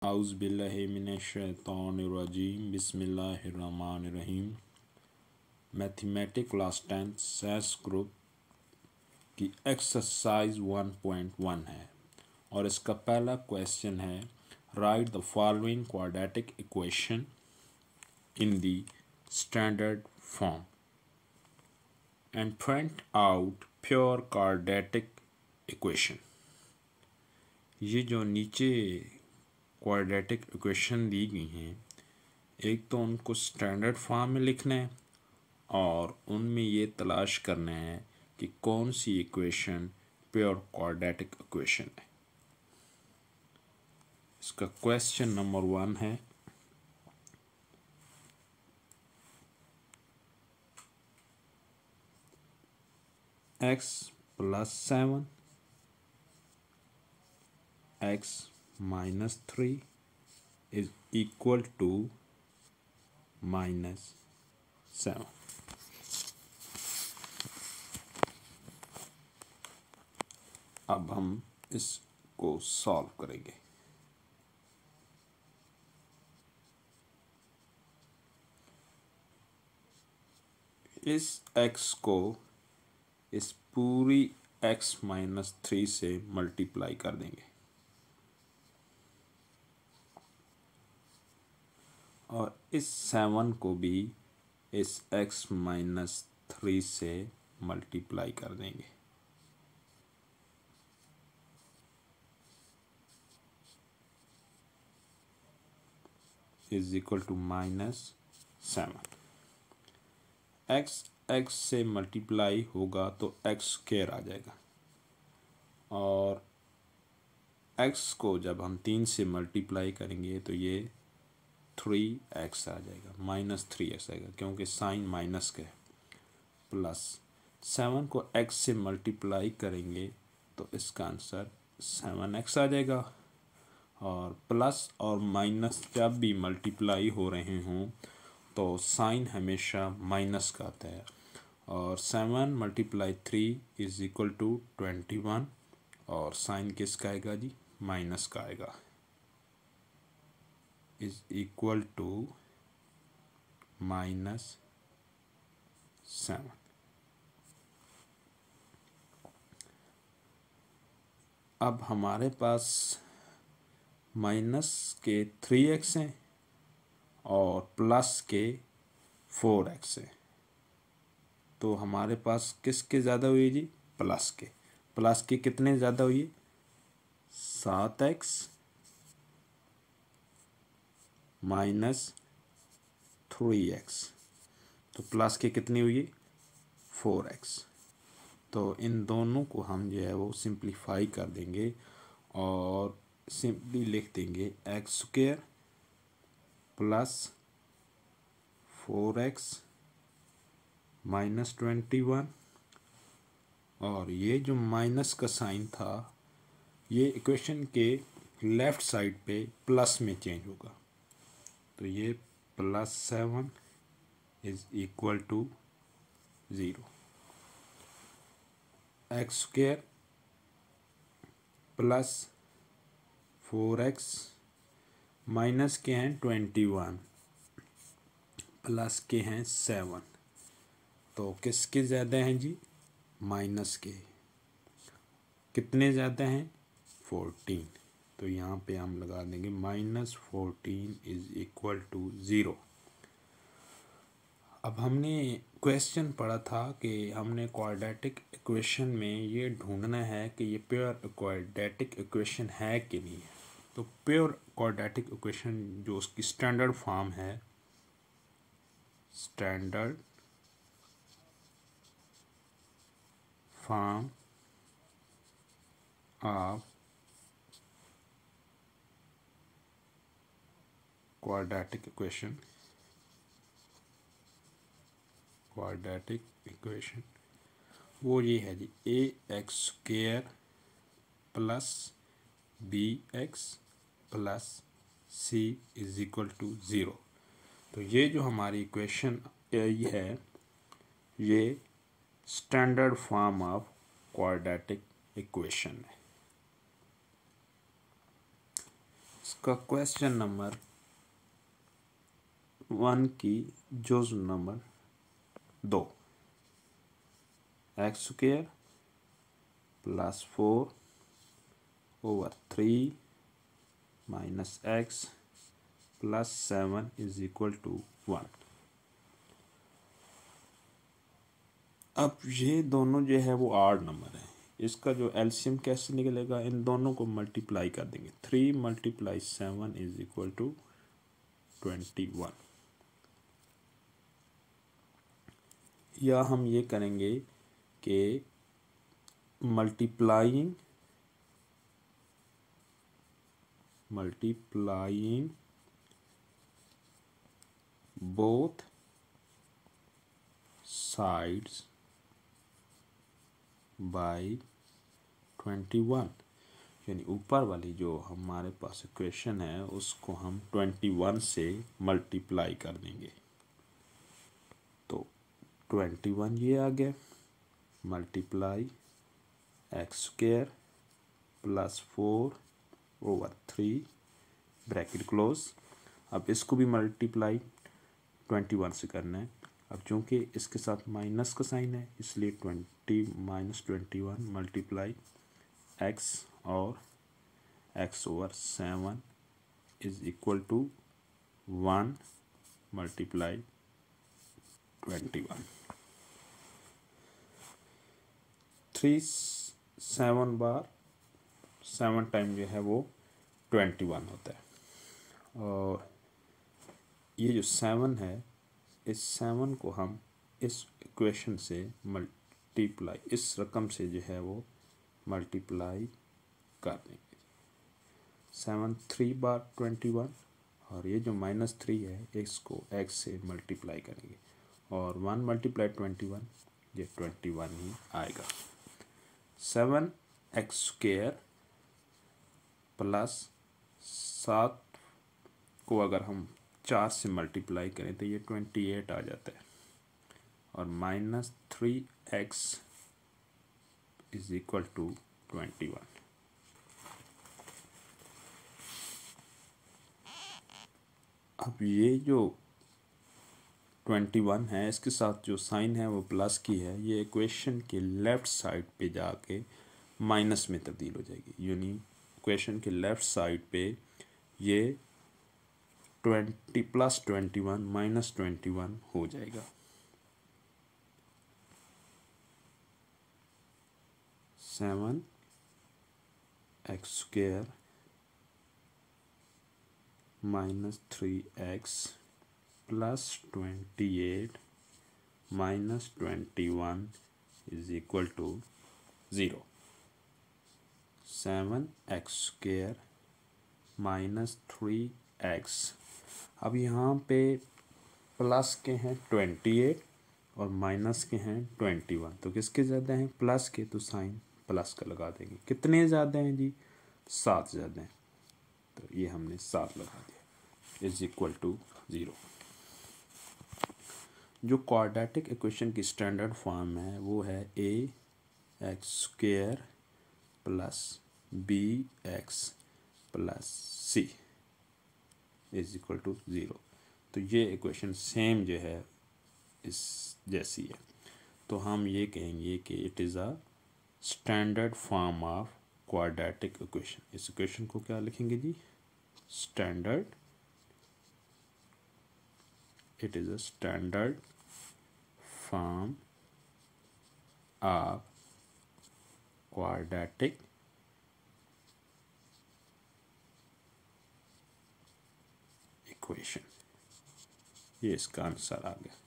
आउज़ुबिल्लाहिमिनश्शैतानिर्रजीम बिस्मिल्लाहिर्रहमानिर्रहीम। Mathematics class 10 सैस group की एक्सरसाइज 1.1 है और इसका पहला क्वेश्चन है write the following quadratic equation in the standard form and find out pure quadratic equation. ये जो नीचे क्वाड्रेटिक इक्वेशन दी गई हैं, एक तो उनको स्टैंडर्ड फॉर्म में लिखना है और उनमें ये तलाश करना है कि कौन सी इक्वेशन प्योर क्वाड्रेटिक इक्वेशन है। इसका क्वेश्चन नंबर 1 है x + 7 x - 3 is equal to -7। अब हम इसको सॉल्व करेंगे। इस x को इस पूरी x - 3 से मल्टीप्लाई कर देंगे और इस 7 को भी इस x - 3 से मल्टीप्लाई कर देंगे। Is equal to -7। x से मल्टीप्लाई होगा तो x² आ जाएगा और x को जब हम 3 से मल्टीप्लाई करेंगे तो ये 3x आ जाएगा, -3x आएगा क्योंकि साइन माइनस का है। प्लस 7 को x से मल्टीप्लाई करेंगे तो इसका आंसर 7x आ जाएगा। और प्लस और माइनस जब भी मल्टीप्लाई हो रहे हों तो साइन हमेशा माइनस का आता है और 7 × 3 = 21 और साइन किसका आएगा जी? माइनस का आएगा। Is equal to -7। अब हमारे पास माइनस के 3x हैं और प्लस के 4x है, तो हमारे पास किसके ज़्यादा हुई जी? प्लस के। प्लस के कितने ज़्यादा हुई? 7x - 3x। तो प्लस के कितनी हुई? 4x। तो इन दोनों को हम जो है वो सिंप्लीफाई कर देंगे और सिंपली लिख देंगे x² + 4x - 21। और ये जो माइनस का साइन था ये इक्वेशन के लेफ़्ट साइड पे प्लस में चेंज होगा, तो ये +7 is equal to 0। x² + 4x minus के हैं 21 प्लस के हैं 7, तो किसके ज़्यादा हैं जी? माइनस के। कितने ज़्यादा हैं? 14। तो यहाँ पे हम लगा देंगे -14 इज इक्वल टू 0। अब हमने क्वेश्चन पढ़ा था कि हमने क्वाड्रेटिक इक्वेशन में ये ढूंढना है कि ये प्योर क्वाड्रेटिक इक्वेशन है कि नहीं है। तो प्योर क्वाड्रेटिक इक्वेशन जो उसकी स्टैंडर्ड फॉर्म है, standard form of quadratic equation वो ये है जी ax² + bx + c = 0। तो ये जो हमारी इक्वेशन ये है ये standard form of quadratic equation है। इसका क्वेश्चन नंबर 1 की जुज़्व number 2, x square plus 4/3 minus x plus 7 is equal to 1। अब ये दोनों जो है वो आड नंबर है, इसका जो एलसीएम कैसे निकलेगा, इन दोनों को मल्टीप्लाई कर देंगे। 3 × 7 इज इक्वल टू 21। या हम ये करेंगे कि मल्टीप्लाइंग बोथ साइड्स बाय 21, यानी ऊपर वाली जो हमारे पास इक्वेशन है उसको हम 21 से मल्टीप्लाई कर देंगे। तो 21 ये आ गया, multiply x square plus 4/3 bracket close. अब इसको भी मल्टीप्लाई 21 से करना है। अब चूँकि इसके साथ माइनस का साइन है इसलिए 20 - 21 मल्टीप्लाई एक्स और x/7 is equal to 1 multiply 21। 3 7 बार 7 टाइम जो है वो 21 होता है। और ये जो 7 है, इस 7 को हम इस इक्वेशन से मल्टीप्लाई, इस रकम से जो है वो मल्टीप्लाई कर देंगे। 7 3 बार 21, और ये जो -3 है इसको x से मल्टीप्लाई करेंगे, और 1 × 21 ये 21 ही आएगा। 7x² प्लस 7 को अगर हम 4 से मल्टीप्लाई करें तो ये 28 आ जाता है, और -3x इज इक्वल टू 21। अब ये जो 21 है इसके साथ जो साइन है वो प्लस की है, ये इक्वेशन के लेफ़्ट साइड पे जाके माइनस में तब्दील हो जाएगी, यानी इक्वेशन के लेफ़्ट साइड पे ये 20 + 21 - 21 हो जाएगा। 7x² - 3x plus 28 - 21 is equal to 0। 7x² - 3x, अब यहाँ पे प्लस के हैं 28 और माइनस के हैं 21, तो किसके ज़्यादा हैं, प्लस के, तो साइन प्लस का लगा देंगे। कितने ज़्यादा हैं जी, 7 ज़्यादा हैं, तो ये हमने 7 लगा दिया, इज इक्वल टू 0। जो क्वाड्रेटिक इक्वेशन की स्टैंडर्ड फॉर्म है वो है ax² plus bx plus c is equal to 0। तो ये इक्वेशन सेम जो है इस जैसी है, तो हम ये कहेंगे कि it is a standard form of quadratic equation. इस इक्वेशन को क्या लिखेंगे जी, standard, it is a standard form of quadratic equation. ये इसका आंसर आ गया।